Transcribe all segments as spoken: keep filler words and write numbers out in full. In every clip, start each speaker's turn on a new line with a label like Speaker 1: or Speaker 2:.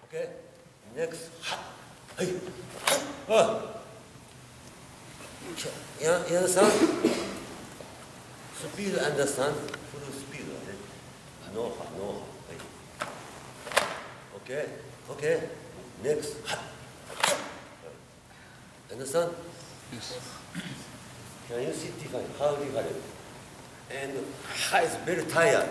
Speaker 1: Okay. Next. Ha. Hey. Ha. You, you understand? Speed, understand? Full speed. No, ha, no. Ha. Okay. Okay. Next. Ha. Understand?
Speaker 2: Yes.
Speaker 1: Can you see different? How different? And ha is very tired.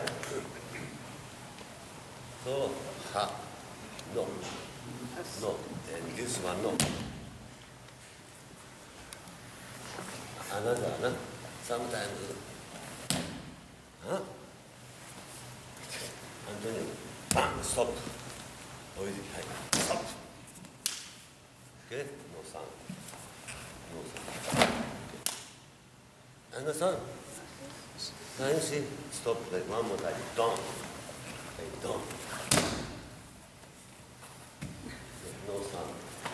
Speaker 1: So, ha. No. No. And this one, no. Another, no? Sometimes. Huh? Antonio, bang, stop. Already, stop. Okay? No sound. No sound. Okay. Understand? Can you see? Stop, like one more time. Don't. Like, don't. No sound.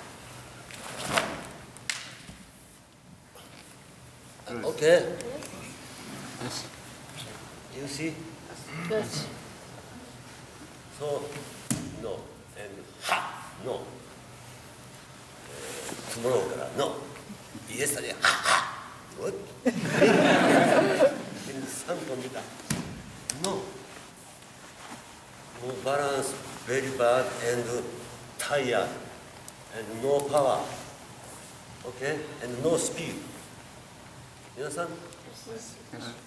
Speaker 1: Uh, okay.
Speaker 2: Yes.
Speaker 1: You see?
Speaker 3: Yes.
Speaker 1: So, no. And ha, no. Uh, tomorrow, no. Yesterday, ha, ha. What? In some computer. No. No balance, very bad, and tired, and no power. Okay? And no speed. You understand?
Speaker 3: Yes.
Speaker 2: Yes.